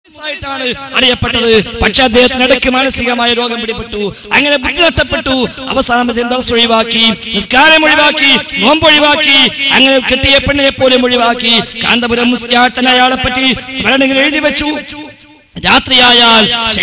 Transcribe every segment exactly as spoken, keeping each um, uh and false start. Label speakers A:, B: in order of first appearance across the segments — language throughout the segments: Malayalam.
A: അറിയപ്പെട്ടത്. പക്ഷെ അദ്ദേഹത്തിന് ഇടയ്ക്ക് മാനസികമായ രോഗം പിടിപെട്ടു. അങ്ങനെ ബുദ്ധി നഷ്ടപ്പെട്ടു. അവസാനം ദർസ് ഒഴിവാക്കി, നിസ്കാരം ഒഴിവാക്കി, നോമ്പ് ഒഴിവാക്കി, അങ്ങനെ കെട്ടിയ പെണ്ണിനെ പോലും ഒഴിവാക്കി. കാന്തപുരം മുസ്ലിയാർ തന്നെ അയാളെ പറ്റി സ്മരണകൾ എഴുതി വെച്ചു. രാത്രിയായാൽ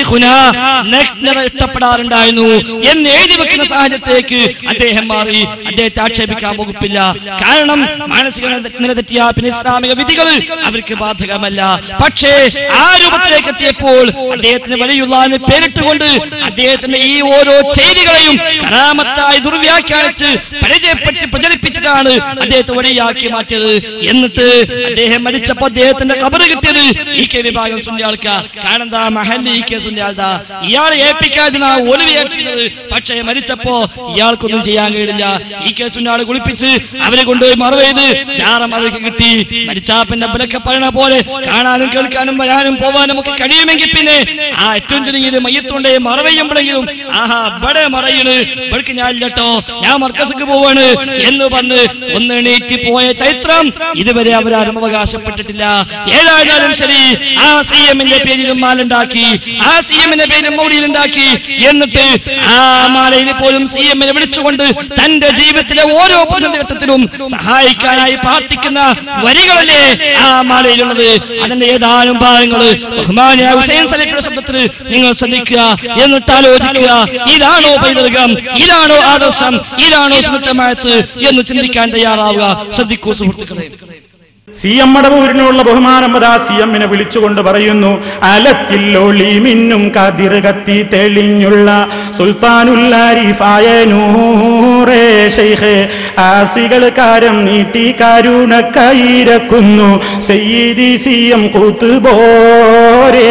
A: ഇഷ്ടപ്പെടാറുണ്ടായിരുന്നു എന്ന് എഴുതി വെക്കുന്ന സാഹചര്യത്തിലേക്ക് അദ്ദേഹം മാറി. അദ്ദേഹത്തെ ആക്ഷേപിക്കാൻ വകുപ്പില്ല. കാരണം മാനസിക നിലതെറ്റിയ പിന്നെ ഇസ്ലാമിക വിധികൾ അവർക്ക് ബാധകമല്ല. പക്ഷേ ആ രൂപത്തിലേക്ക് എത്തിയപ്പോൾ അദ്ദേഹത്തിന് വലിയുള്ള പേരിട്ടുകൊണ്ട് അദ്ദേഹത്തിന്റെ ഈ ഓരോ ചെയ്തികളെയും കറാമത്തായി ദുർവ്യാഖ്യാനിച്ച് പരിചയപ്പെടുത്തി പ്രചരിപ്പിച്ചിട്ടാണ് അദ്ദേഹത്തെ വലിയാക്കി മാറ്റിയത്. എന്നിട്ട് അദ്ദേഹം മരിച്ചപ്പോ അദ്ദേഹത്തിന്റെ ഖബർ കിട്ടിയത് ഈ കെ വിഭാഗം സുന്നിയാൾക്കാ. കാരണം എന്താ, മഹല്ലി ഈ കേസിന്റെ ആൾതാ ഇയാളെ ഏൽപ്പിക്കാതിനാ ഒരു വിചാരിച്ചിരുന്നത്. പക്ഷേ മരിച്ചപ്പോ ഇയാൾക്കൊന്നും ചെയ്യാൻ കഴിയില്ല. ഈ കേസിന്റെ ആള് കുളിപ്പിച്ച് അവരെ കൊണ്ടുപോയി മറവെയ്ത് ജാറം അവർക്ക് കിട്ടി. മരിച്ചാപ്പിന്റെ ബലക്കെ പറയണ പോലെ കാണാനും കേൾക്കാനും വരാനും പോവാനും ഒക്കെ കഴിയുമെങ്കിൽ പിന്നെ ആ ഏറ്റവും ചുരുങ്ങിയത് മയ്യത്തുണ്ടേ മറവെയ്യുമ്പോഴെങ്കിലും ആഹാ ബടെ മറയില് ബൾക്ക് ഞാൻ ഇല്ലട്ടോ, ഞാൻ മർക്കസിക്ക് പോവാണ് എന്ന് പറഞ്ഞ് ഒന്ന് എണീറ്റ് പോയ ചരിത്രം ഇതുവരെ അവരാരും അവകാശപ്പെട്ടിട്ടില്ല. ഏതായാലും ശരി, ആ സി എമ്മിന്റെ പേരിലും മാലുണ്ടാക്കി, ആ സി എമ്മിന്റെ പേരിലും മൗലിയിലുണ്ടാക്കി. എന്നിട്ട് ആ മാലയിൽ പോലും സി എമ്മിനെ വിളിച്ചുകൊണ്ട് തന്റെ ജീവിതത്തിലെ ഓരോ പ്രതിസന്ധി ഘട്ടത്തിലും സഹായിക്കാനായി പ്രാർത്ഥിക്കുന്ന വരികളല്ലേ ആ മാലയിലുള്ളത്. അതിന്റെ ഏതാനും ഭാഗങ്ങള് ബഹുമാനിയായ ഹുസൈൻ സലഫിയുടെ ശബ്ദത്തിൽ നിങ്ങൾ ശ്രദ്ധിക്കുക. എന്നിട്ട് ആലോചിക്കുക, ഇതാണോ പൈതൃകം, ഇതാണോ ആദർശം, ഇതാണോ സുന്നത്തമായത് എന്ന് ചിന്തിക്കാൻ തയ്യാറാവുക. ശ്രദ്ധിക്കൂ സുഹൃത്തുക്കളെ.
B: സി എം മടവൂരിനുള്ള ബഹുമാനം അതാ സി എമ്മിനെ വിളിച്ചുകൊണ്ട് പറയുന്നു, അലത്തില്ലൊളി മിന്നും കതിർ കത്തി തെളിഞ്ഞുള്ള സുൽത്താനുല്ലാരിഫായ നൂറേ ശൈഖേ, ആസികൾ കാരം നീട്ടി കരുണക്കയിരക്കുന്നു സയ്യിദി സി എം കൂത്തുപോരേ.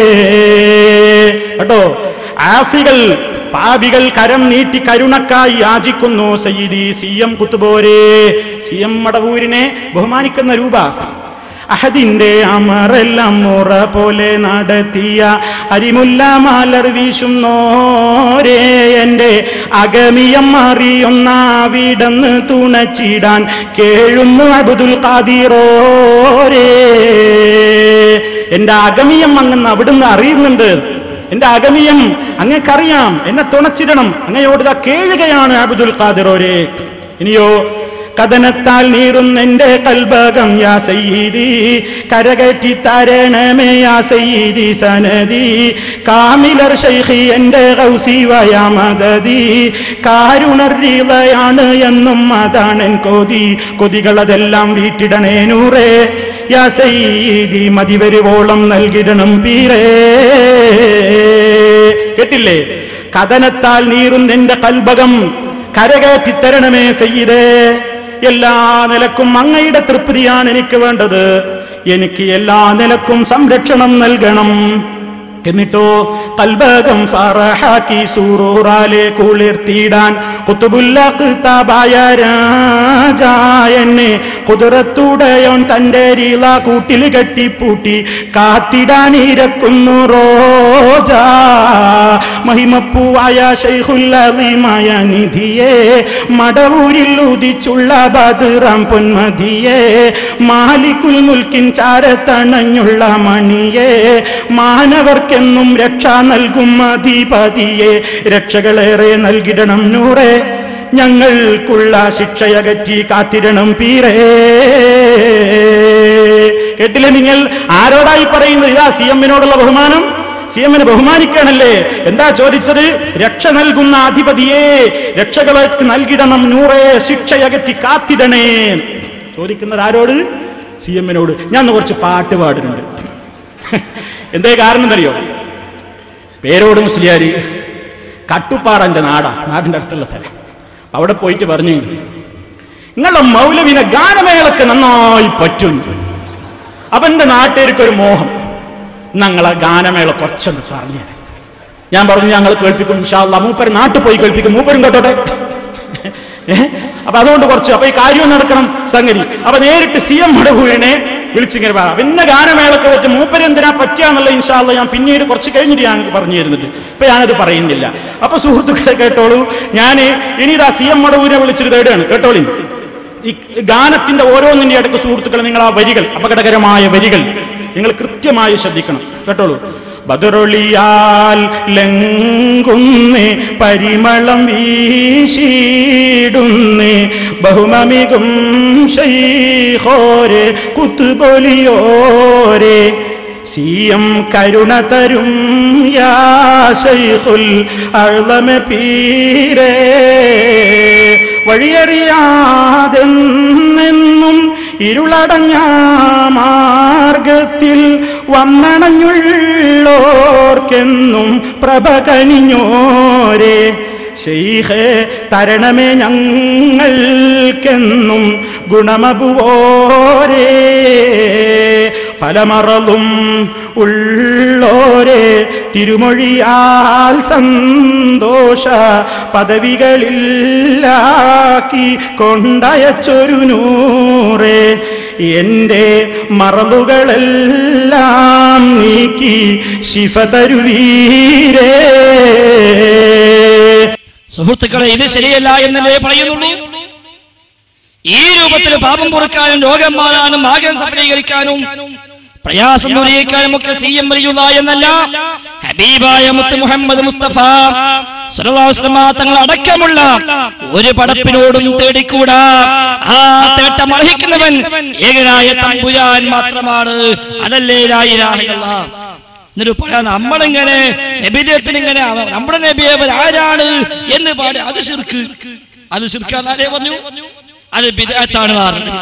B: കേട്ടോ, ആസികൾ പാപികൾ കരം നീട്ടി കരുണക്കായി യാചിക്കുന്നു സയ്യിദി സി എം കുത്തുപോരേ. സി എം മടവൂരിനെ ബഹുമാനിക്കുന്ന രൂപ. അഹദിന്റെ അമറെല്ലാം മുറ പോലെ നടത്തിയ അരിമുല്ല മാലർ വീശുന്നോരേ, എന്റെ അഗമിയം അറിയുന്ന വിടന്ന് തുണച്ചിടാൻ കേഴുന്നു അബ്ദുൽ ഖാദിറോരേ. എന്റെ അഗമിയം അങ്ങ് അവിടുന്ന് അറിയുന്നുണ്ട്. എന്റെ അഗമിയം അങ്ങക്കറിയാം, എന്നെ തുണച്ചിടണം, അങ്ങയോട് കേഴുകയാണ് അബ്ദുൽ ഖാദിറോരേ. ഇനിയോ, കഥനത്താൽ നീറുന്ന എന്റെ കൽബകം യാ സയ്യിദി, കരകറ്റി തരണമേ യാ സയ്യിദി സനദി, കാമിലർ ശൈഖി എന്റെ ഗൗസി വയാ മദദി, കാരുണരീളയാണ് എന്നും അതാണെൻ കൊതി, കൊതികളതെല്ലാം വീട്ടിടണേ നൂറേ യാ സയ്യിദി, മതിവരുവോളം നൽകിടണം പീരേ. കേട്ടില്ലേ, കഥനത്താൽ നീറുന്ന എന്റെ കൽബകം കരകയറ്റി തരണമേ സയ്യിദേ. എല്ലാ നിലക്കും അങ്ങയുടെ തൃപ്തിയാണ് എനിക്ക് വേണ്ടത്. എനിക്ക് എല്ലാ നിലക്കും സംരക്ഷണം നൽകണം. എന്നിട്ടോ, കൽബകം ഫറഹാക്കി സൂറൂറാലെ കുളിർത്തിടാൻ ഖുതുബുല്ലഖ്താബായ രാജാ എന്നെ ഖുദ്റത്തുടയോൻ തന്റെ രീള കൂട്ടിൽ കെട്ടിപ്പൂട്ടി കാത്തിടാൻ ഇരക്കുന്നു റോജാ. മഹിമപ്പൂവായ ശൈഖുൽ അളീമായ നിധിയെ, മടവൂരിൽ ഉദിച്ചുള്ള ബദ്റാം പൊന്മതിയെ, മാലിക്കുൽ മുൽക്കിൻ ചാരത്തണഞ്ഞുള്ള മണിയെ, മാനവർക്കെന്നും രക്ഷ നൽകും അധിപതിയെ, രക്ഷകളേറെ നൽകിടണം നൂറേ, ഞങ്ങൾക്കുള്ള ശിക്ഷയകറ്റി കാത്തിരണം പീരേ. കേട്ടില്ലേ നിങ്ങൾ, ആരോടായി പറയുന്നത്? ഇതാ സി എമ്മിനോടുള്ള ബഹുമാനം. സി എമ്മിനെ ബഹുമാനിക്കണല്ലേ. എന്താ ചോദിച്ചത്? രക്ഷ നൽകുന്ന അധിപതിയെ, രക്ഷകളേക്ക് നൽകിടണം നൂറേ, ശിക്ഷയകറ്റി കാത്തിടണേ. ചോദിക്കുന്നത് ആരോട്? സി എമ്മിനോട്. ഞാൻ കുറച്ച് പാട്ട് പാടുന്നുണ്ട്. എന്തേ കാരണം എന്നറിയോ? പേരോട് മുസ്ലിയാര് കട്ടുപ്പാറന്റെ നാടാ, നാടിന്റെ അടുത്തുള്ള സ്ഥലം. അവിടെ പോയിട്ട് പറഞ്ഞു, നിങ്ങളുടെ മൗലവിനെ ഗാനമേളക്ക് നന്നായി പറ്റും. അവന്റെ നാട്ടുകാർക്കൊരു മോഹം, ഞങ്ങളെ ഗാനമേള കുറച്ചൊന്ന് പറഞ്ഞു. ഞാൻ പറഞ്ഞു, ഞങ്ങൾ കേൾപ്പിക്കും ഇൻഷാ അല്ലാഹ്. മൂപ്പര് നാട്ടിൽ പോയി കേൾപ്പിക്കും, മൂപ്പരും കേട്ടോട്ടെ. അപ്പൊ അതുകൊണ്ട് കുറച്ച് അപ്പൊ ഈ കാര്യം നടക്കണം സംഗതി. അപ്പൊ നേരിട്ട് സി എം മടവൂരിനെ വിളിച്ചിങ്ങനെ പറയാം, പിന്നെ ഗാനമേളക്ക് പറ്റും, മൂപ്പര് എന്തിനാ പറ്റിയാന്നുള്ള ഇൻഷാ അല്ലാഹ് ഞാൻ പിന്നീട് കുറച്ച് കഴിഞ്ഞിട്ട് ഞാൻ പറഞ്ഞു തരുന്നുണ്ട്. ഇപ്പൊ ഞാനത് പറയുന്നില്ല. അപ്പൊ സുഹൃത്തുക്കളെ കേട്ടോളൂ, ഞാൻ ഇനി ഇതാ സി എം മടവൂരിനെ വിളിച്ചിട്ട് തേടുകയാണ്. കേട്ടോളി, ഈ ഗാനത്തിന്റെ ഓരോന്നിന്റെ അടുക്ക് സുഹൃത്തുക്കളെ നിങ്ങൾ ആ വരികൾ, അപകടകരമായ വരികൾ നിങ്ങൾ കൃത്യമായി ശ്രദ്ധിക്കണം കേട്ടോളൂ. ബദറൊളിയാൽ ലംഘുന്നേ പരിമളം വീശിടുന്നേ ബഹുമമികും ശൈഖോരെ കുത്തുബൊലിയോരെ സിയം കരുണ തരും യാ ശൈഖുൽ അഅ്ലമ പീരേ വഴിയറിയാതെന്നും ഇരുളടഞ്ഞ മാർഗത്തിൽ വന്നണഞ്ഞുള്ളോർക്കെന്നും പ്രഭ കനിഞ്ഞോരേ ശൈഖേ തരണമേ ഞങ്ങൾക്കെന്നും ഗുണമബുവോരേ പലമറലും ഉള്ളോരെ തിരുമൊഴിയാൽ സന്തോഷ പദവികളില്ലാക്കി കൊണ്ടയച്ചൊരു നൂറേ എന്റെ മറലുകളെല്ലാം നീക്കി ശിഫ തരുവീരേ.
A: സുഹൃത്തുക്കളെ, ഇത് ശരിയല്ല എന്നല്ലേ പറയുന്നുള്ളൂ. ഈ രൂപത്തിൽ പാപം പൊറുക്കാനും രോഗം മാറാനും ആഗ്രഹം സഫലീകരിക്കാനും പ്രയാസം ദൂരീകരിക്കാനും ഒക്കെ സി എം വലിയുള്ള എന്നല്ല, ഹബീബായ മുത്ത് മുഹമ്മദ് മുസ്തഫ സ്വല്ലല്ലാഹു അലൈഹി വസല്ലം തങ്ങൾ അടക്കമുള്ള ഒരു പടപ്പിനോടും തേടിക്കൂടാ. ആ തേട്ടം അർഹിക്കുന്നവൻ ഏകനായ തമ്പുരാൻ മാത്രമാണ്. അതല്ലേ ലാ ഇലാഹ ഇല്ലല്ലാഹ്. എന്നിട്ട് പറയാ നമ്മളിങ്ങനെ നബിദേഹത്തിന് ഇങ്ങനെ നമ്മുടെ നബിയെ ആരാണ് എന്ന് പാടി അത് ശിർക്ക്. അത് ശിർക്കാന്നേ പറഞ്ഞു, അത് ബിദ്അത്താണ് പറഞ്ഞത്.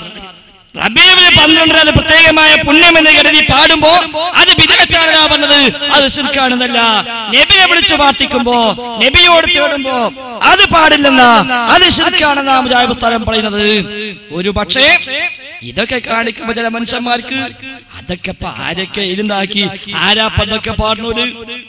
A: റബീഉൽ പന്ത്രണ്ടിന് പ്രത്യേകമായ പുണ്യമെന്ന് കരുതി പാടുമ്പോ അത് ബിദ്അത്താണ് പറഞ്ഞത്, അത് ശിർക്കാണെന്നല്ല. നബിയെ വിളിച്ചു പ്രാർത്ഥിക്കുമ്പോ നബിയോട് തേടുമ്പോ അത് പാടില്ലെന്നാ, അത് ശിർക്കാണെന്നാ മുജാഹിദ് സ്ഥലം പറയുന്നത്. ഒരു പക്ഷേ ഇതൊക്കെ കാണിക്കുമ്പോ ചില മനുഷ്യന്മാർക്ക് അതൊക്കെ ആരൊക്കെ ഇരുന്നാക്കി ആരാപ്പ ഇതൊക്കെ പാടുന്നോര്,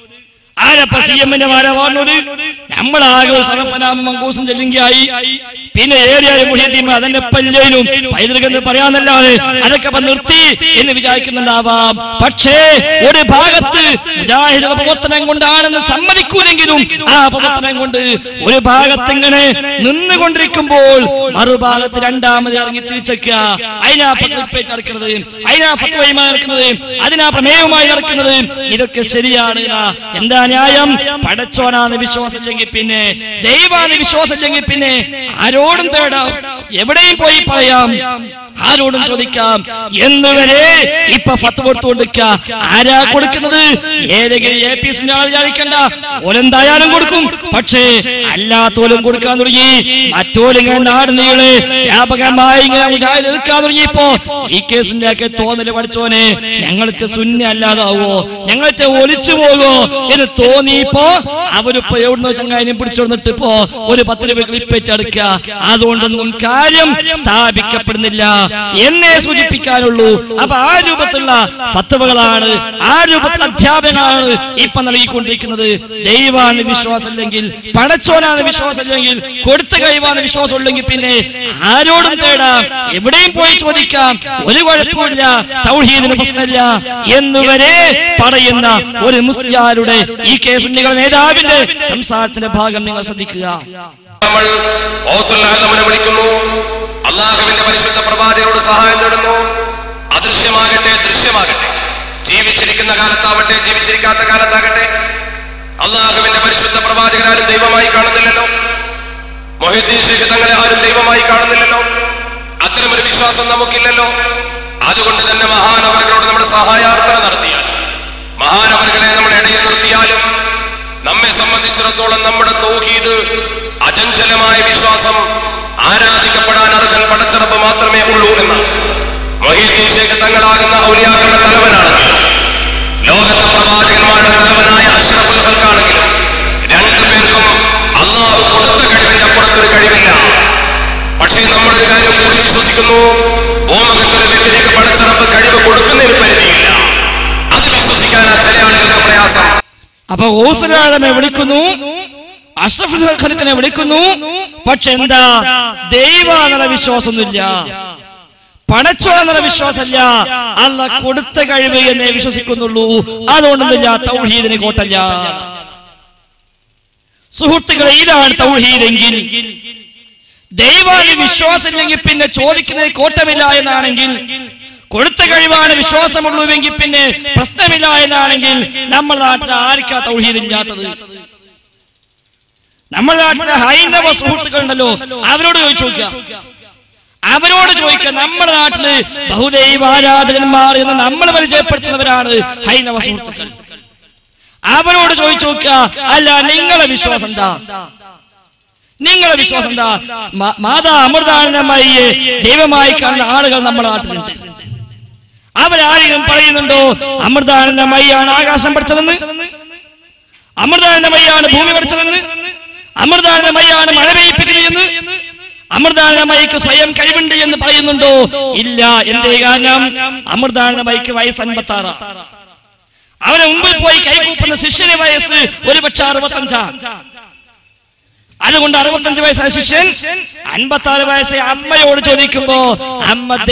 A: ആരപ്പ സി എമ്മിന്റെ മാരാ പാടുന്നോര്, നമ്മളാകെ സറഫനാമം മങ്കൂസും ചെല്ലുകയായി. പിന്നെ ഏറിയായ മുഹ്യദ്ദീൻ അതിന്റെ പല്ലേനും പൈതൃകെന്ന് പറയാന്നല്ലാതെ അതൊക്കെ നിർത്തി എന്ന് വിചാരിക്കുന്നുണ്ടാവാം. പക്ഷേ ഒരു ഭാഗത്ത് മുജാഹിദുകളുടെ പ്രവർത്തനം കൊണ്ടാണെന്ന് സമ്മതിക്കൂലെങ്കിലും ആ പ്രവർത്തനം കൊണ്ട് ഒരു ഭാഗത്ത് ഇങ്ങനെ നിന്നുകൊണ്ടിരിക്കുമ്പോൾ മറുഭാഗത്ത് രണ്ടാമത് ഇറങ്ങി തിരിച്ചേക്കുക, അതിനാ പത്രിപ്പേറ്റ് നടക്കുന്നത്, അതിനാ ഫത്വയുമായി നടക്കുന്നത്, അതിനാ പ്രമേയവുമായി നടക്കുന്നത്. ഇതൊക്കെ ശരിയാണ്. എന്താ ന്യായം? പടച്ചോനാന്ന് വിശ്വാസമില്ലെങ്കിൽ പിന്നെ, ദൈവാന്ന് വിശ്വാസമില്ലെങ്കിൽ പിന്നെ ആരോടും തേടാം, എവിടെയും പോയി പറയാം, ആരോടും ചോദിക്കാം എന്നുവരെ ഇപ്പൊ ഫത്വ കൊടുത്തുകൊണ്ടിരിക്ക. ആരാ കൊടുക്കുന്നത്? ഏതെങ്കിലും എ പി എസിന്റെ ആൾ വിചാരിക്കണ്ട, ഓലെന്തായാലും കൊടുക്കും. പക്ഷേ അല്ലാത്തോലും കൊടുക്കാൻ തുടങ്ങി. മറ്റോലിങ്ങനെ നാട് നീളെ വ്യാപകമായി ഇങ്ങനെ മുജാഹിദ് എതിർക്കാൻ തുടങ്ങിയപ്പോ ഈ കേസിന്റെ ഒക്കെ തോന്നല് പഠിച്ചോനെ ഞങ്ങൾക്ക് സുന്നി അല്ലാതാവോ, ഞങ്ങളത്തെ ഒലിച്ചു പോകോ എന്ന് തോന്നിയപ്പോ അവരിപ്പോ എവിടുന്നോ ചങ്ങായിനെ പിടിച്ചോന്നിട്ട് ഇപ്പോ ഒരു പത്ത് രൂപ ക്ലിപ്പേറ്റെടുക്കുക. അതുകൊണ്ടൊന്നും കാര്യം സ്ഥാപിക്കപ്പെടുന്നില്ല എന്നേ സൂചിപ്പിക്കാനുള്ളൂ. അപ്പൊ ആ രൂപത്തിലുള്ള ഫത്വകളാണ്, ആ രൂപത്തിലുള്ള അധ്യാപനമാണ് ഇപ്പൊ നൽകിക്കൊണ്ടിരിക്കുന്നത്. ദൈവാണ് വിശ്വാസമില്ലെങ്കിൽ, പടച്ചോനാണ് വിശ്വാസമില്ലെങ്കിൽ, കൊടുത്ത കഴിവാണ് വിശ്വാസം ഉള്ളെങ്കിൽ പിന്നെ ആരോടും തേടാം, എവിടെയും പോയി ചോദിക്കാം, ഒരു കുഴപ്പമില്ല, തൗഹീദിന് പ്രശ്നമില്ല എന്നുവരെ പറയുന്ന ഒരു മുസ്ലിയാരുടെ ഈ കേസുണ്ണികളുടെ നേതാവിന്റെ സംസാരത്തിന്റെ ഭാഗം നിങ്ങൾ ശ്രദ്ധിക്കുക.
C: നമ്മൾ വിളിക്കുന്നു, അള്ളാഹുവിന്റെ പരിശുദ്ധ പ്രവാചകരോട് സഹായം തേടുന്നു. അദൃശ്യമാകട്ടെ ദൃശ്യമാകട്ടെ, ജീവിച്ചിരിക്കുന്ന കാലത്താവട്ടെ ജീവിച്ചിരിക്കാത്ത കാലത്താകട്ടെ, അള്ളാഹുവിന്റെ പരിശുദ്ധ പ്രവാചകരാരും ദൈവമായി കാണുന്നില്ലല്ലോ, മൊഹീദ്ദീൻ ശൈഖ് തങ്ങളെ ആരും ദൈവമായി കാണുന്നില്ലല്ലോ. അത്തരമൊരു വിശ്വാസം നമുക്കില്ലല്ലോ. അതുകൊണ്ട് തന്നെ മഹാനവറുകളോട് നമ്മുടെ സഹായാർത്ഥന നടത്തിയാൽ, മഹാനവറുകളെ നമ്മുടെ ഇടയിൽ നിർത്തിയാലും നമ്മെ സംബന്ധിച്ചിടത്തോളം നമ്മുടെ തൗഹീദ് അചഞ്ചലമായ വിശ്വാസം ആരാധിക്കപ്പെടാൻ അർഹൻ പടച്ചറപ്പ് മാത്രമേ ഉള്ളൂ എന്ന് മൊഹീദ്ദീൻ ശൈഖ് തങ്ങളാകുന്ന ഔലിയാക്കളുടെ തലവനാണെങ്കിലും ലോകത്തെ പ്രവാചകന്മാരുടെ തലവനായ അഷ്റഫുൽ ഖൽഖാണെങ്കിലും രണ്ടുപേർക്കും അല്ലാഹു കൊടുത്ത കഴിവിന്റെ അപ്പുറത്തൊരു കഴിവില്ല. പക്ഷേ നമ്മളൊരു കാര്യം കൂടി വിശ്വസിക്കുന്നു, ഭൂമുഖത്തൊരു വ്യക്തിക്ക് പടച്ചറപ്പ് കഴിവ് കൊടുക്കുന്നതിന് പരിധിയില്ല. അത് വിശ്വസിക്കാനാണ് ചില ആളുകൾക്ക് പ്രയാസം.
A: അപ്പൊ ഓസുരാഴമെ വിളിക്കുന്നു, അഷ്റഫുൽ ഖൽഖിനെ വിളിക്കുന്നു. പക്ഷെ എന്താ? ദൈവാന്നുള്ള വിശ്വാസമൊന്നുമില്ല, പടച്ചോന്നുള്ള വിശ്വാസമല്ല, അല്ലാഹ് കൊടുത്ത കഴിവ് എന്നേ വിശ്വസിക്കുന്നുള്ളൂ. അതുകൊണ്ടൊന്നുമില്ല, തൗഹീദിന് കോട്ടല്ല. സുഹൃത്തുക്കളെ, ഇതാണ് തൗഹീദെങ്കിൽ. ദൈവാന് വിശ്വാസമില്ലെങ്കിൽ പിന്നെ ചോദിക്കുന്നതിന് കോട്ടമില്ല എന്നാണെങ്കിൽ കൊടുത്ത കഴിവാണ് വിശ്വാസമുള്ളൂവെങ്കിൽ പിന്നെ പ്രശ്നമില്ല എന്നാണെങ്കിൽ നമ്മുടെ നാട്ടിൽ ആർക്കാ തൗഹീദ് ഇല്ലാത്തത്? നമ്മുടെ നാട്ടിലെ ഹൈന്ദവ സുഹൃത്തുക്കൾ ഉണ്ടല്ലോ, അവരോട് ചോദിച്ചു നോക്കുക, അവരോട് ചോദിക്കുക. നമ്മുടെ നാട്ടില് ബഹുദൈവാരാധകന്മാർ എന്ന് നമ്മൾ പരിചയപ്പെടുത്തുന്നവരാണ് ഹൈന്ദവ സുഹൃത്തുക്കൾ. അവരോട് ചോദിച്ചു നോക്കുക, അല്ല നിങ്ങളെ വിശ്വാസം എന്താ? നിങ്ങളെ വിശ്വാസം എന്താ? മാതാ അമൃതാനന്ദമയിയെ ദൈവമായി കാണുന്ന ആളുകൾ നമ്മുടെ നാട്ടിലുണ്ട്. അവരാരെങ്കിലും പറയുന്നുണ്ടോ അമൃതാനന്ദമയിയാണ് ആകാശം പഠിച്ചതെന്ന്, അമൃതാനന്ദമയിയാണ് ഭൂമി പഠിച്ചതെന്ന്, അമൃതാനന്ദമയിയാണ് മഴ പെയ്യിപ്പിക്കുന്നതെന്ന്, അമൃതാനന്ദമയിക്ക് സ്വയം കഴിവുണ്ട് എന്ന് പറയുന്നുണ്ടോ? ഇല്ല. എന്റെ കാരണം അമൃതാനന്ദമയിക്ക് വയസ്സ് അൻപത്തി ആറ്. അവനെ മുമ്പിൽ പോയി കൈകൂപ്പുന്ന ശിഷ്യന് വയസ്സ് ഒരുപക്ഷെ അറുപത്തഞ്ചാ. അതുകൊണ്ട് അറുപത്തഞ്ച് വയസ്സായ ശിഷ്യൻ അൻപത്തി ആറ് വയസ്സായ അമ്മയോട് ചോദിക്കുമ്പോ അമ്മ